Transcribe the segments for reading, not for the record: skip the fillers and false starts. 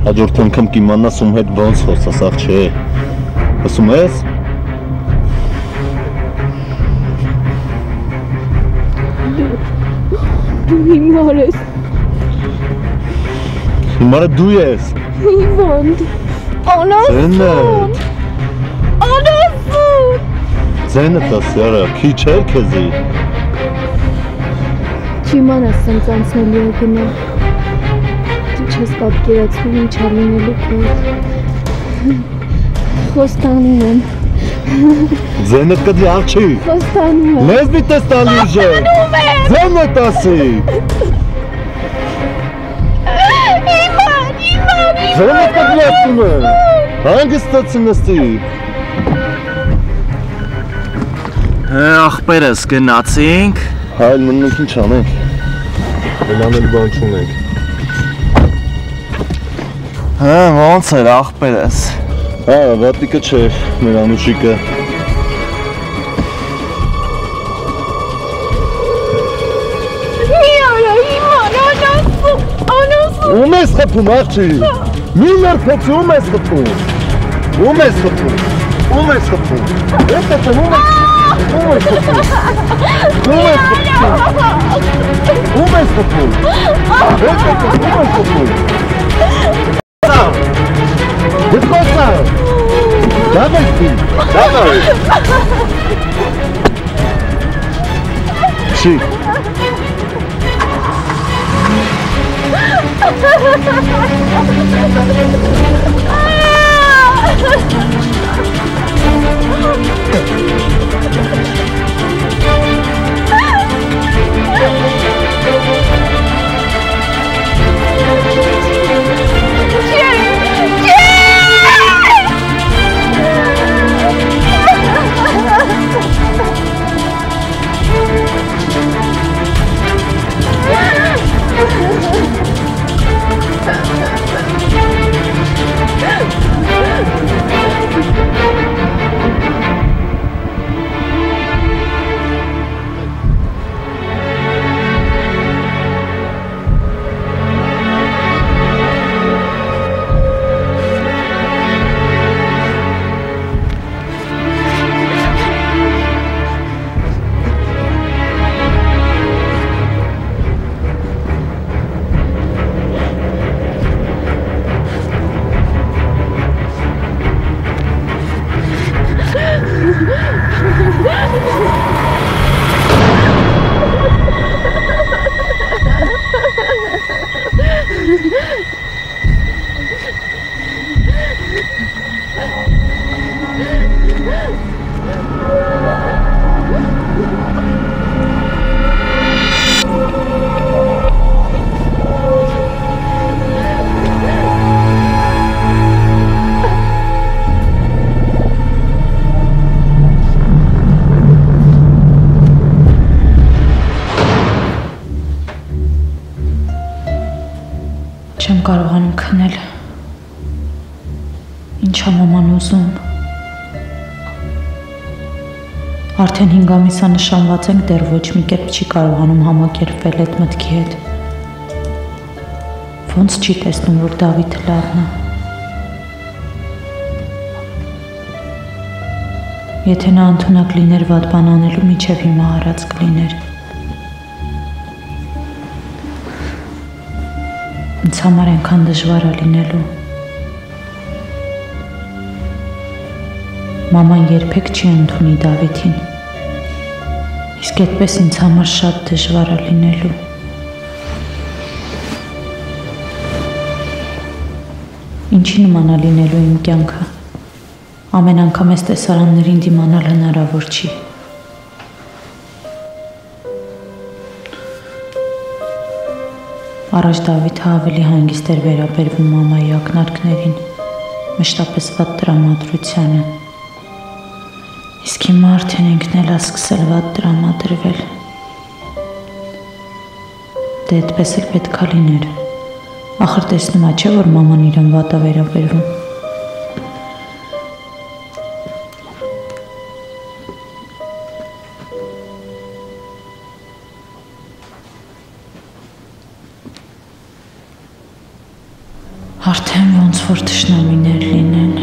Հաջորդ անգամ կիմանաս ում հետ ոնց խոսաս, աղջի։ Ասում ես։ Դու հիմար ես։ Հիմարը դու ես։ Հիվանդ։ Անասուն։ Անասուն։ Ձենը տասի արա, քիչ էր քեզի։ Չիմանաս սենց անցնելի է գնա։ Դու չես պատկերացնում ինչ ա լինելու քեզ։ Խոստանում եմ։ Ձենը կդի աղջի։ Խոստանում եմ։ Լեզվի տես տալի ուժը։ Ձենը տասի։ Ձենը կդի ասում է։ Հանգստացի նստի։ Ախպերս գնացինք։ Հայլ մնունք ինչ անենք։ Էլ անել բան չունենք։ Ոնց էր ախպերս։ Վատիկը չէր, մեր անուշիկը։ Մի արա հիմար, անասուն։ Ում ես խփում աղջի։ Մի ներքեցի ում ես խփում։ Ում ես խփում։ Ում ես խփում։ Ես եմ ում ես խփում։ Ում ես խփում։ Ում ես խփում։ Ես եմ ում ես խփում։ Դեպքոսա։ Դավայ։ Դավայ։ Չի։ Չեմ կարողանում քնել։ Ինչ ա մաման ուզում։ Արդեն 5 ամիս ա նշանված ենք, դեռ ոչ մի կերպ չի կարողանում համակերպվել այդ մտքի հետ։ Ոնց չի տեսնում, որ Դավիթը լավն է։ Եթե նա ընդունակ լիներ վատ բան անելու, մինչև հիմա արած կլիներ։ Ինձ համար այնքան դժվար է լինելու։ Մաման երբեք չի ընդունի Դավիթին։ Իսկ այդպես ինձ համար շատ դժվար է լինելու։ Ինչի նման է լինելու իմ կյանքը։ Ամեն անգամ այս տեսարաններին դիմանալ հնարավոր չի։ Առաջ Դավիթը ավելի հանգիստ էր վերաբերվում մամայի ակնարկներին, մշտապես վատ տրամադրությանը։ Իսկ հիմա արդեն ինքն էլ է սկսել վատ տրամադրվել։ Դե այդպես էլ պետք է լիներ։ Ախր տեսնում ա չէ, որ մաման իրեն վատ է վերաբերվում։ Արդեն ոնց որ թշնամիներ լինեն։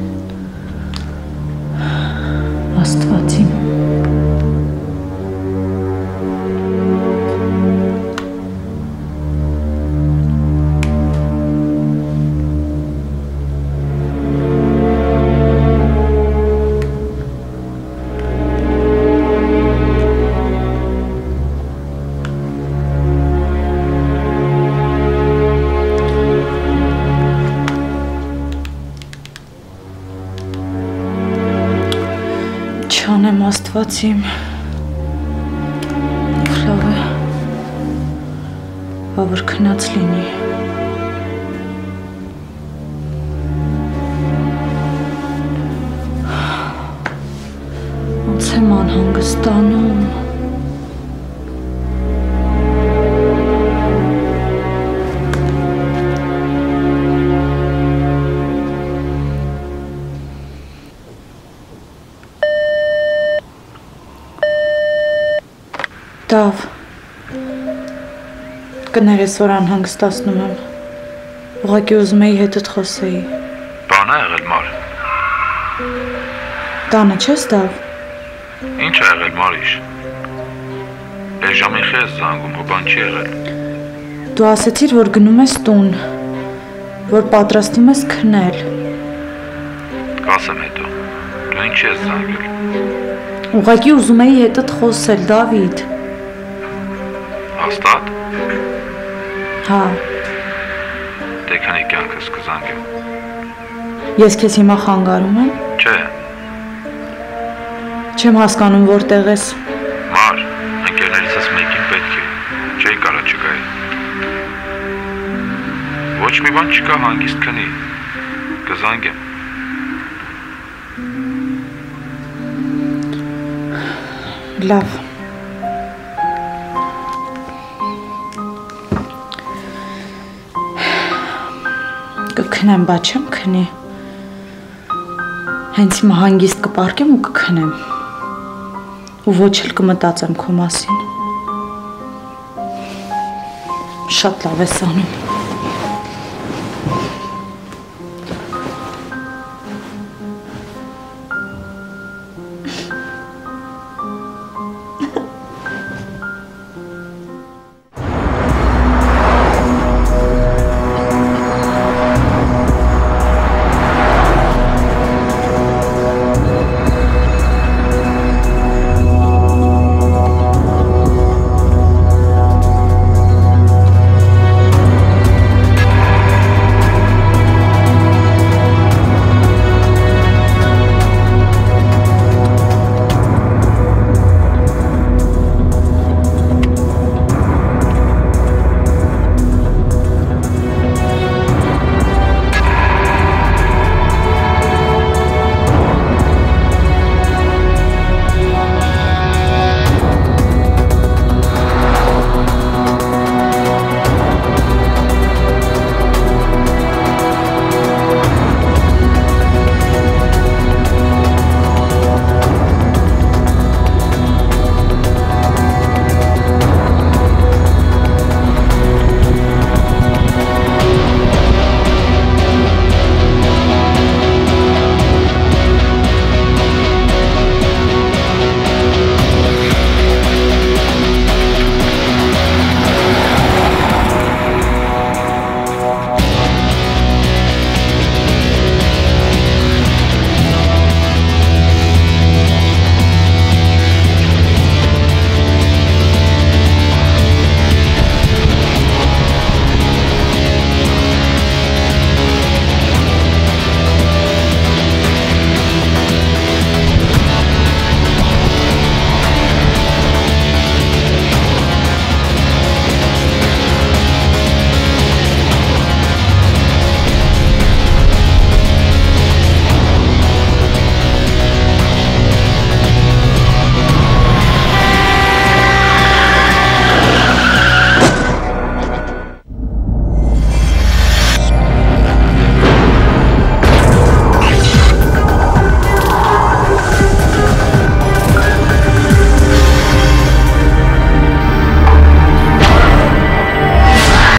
Աստված իմ։ Չանեմ Աստված իմ, լավ է, որ քնած լինի։ Ոնց եմ անհանգստանում։ Դավ, կներես, որ անհանգստացնում եմ, ուղղակի ուզում էի հետդ խոսեի։ Բան է եղել, Մար։ Տանը չես, Դավ։ Ինչ է եղել, Մարիշ։ Այս ժամին խես զանգում, հո բան չի եղել։ Դու ասեցիր, որ գնում ես տուն, որ պատրաստում ես քնել։ Կասեմ հետո, դու ինչ ես զանգել։ Ուղղակի ուզում էի հետդ խոսել, Դավիթ։ Հաստատ։ Հա։ Դե քանի կյանքս կզանգեմ։ Ես քեզ հիմա խանգարում եմ։ Չէ։ Չեմ հասկանում որտեղ ես։ Մար, ընկերներիցս մեկին պետք է, չէի կարա չգայի։ Ոչ մի բան չկա, հանգիստ քնի, կզանգեմ։ Լավ։ Կքնեմ, բա չեմ քնի։ Հենց հիմա հանգիստ կպարկեմ ու կքնեմ։ Ու ոչ էլ կմտածեմ քո մասին։ Շատ լավ ես անում։